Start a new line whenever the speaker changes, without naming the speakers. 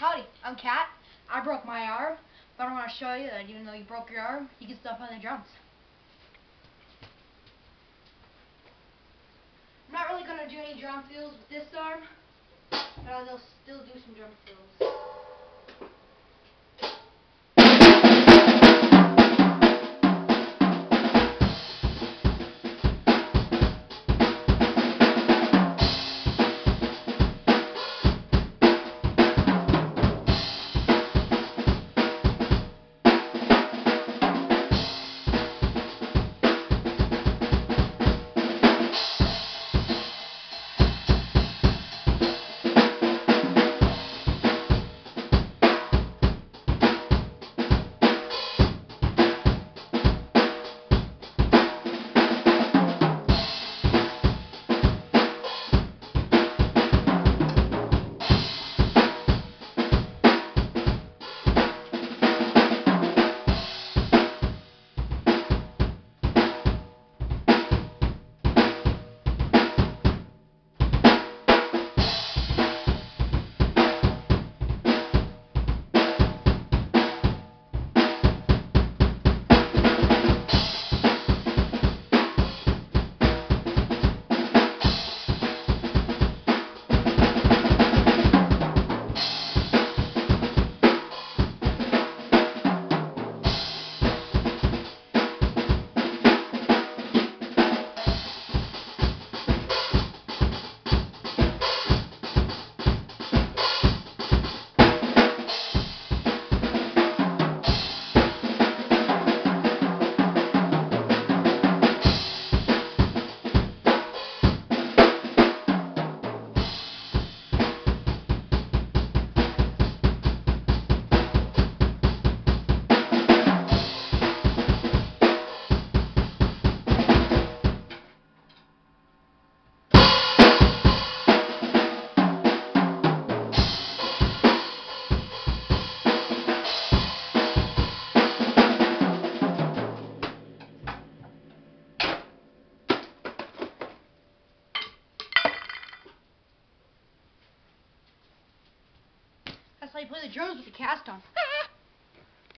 Howdy, I'm Kat. I broke my arm, but I want to show you that even though you broke your arm, you can still play the drums. I'm not really going to do any drum fills with this arm, but I'll still do some drum fills. That's how you play the drums with the cast on.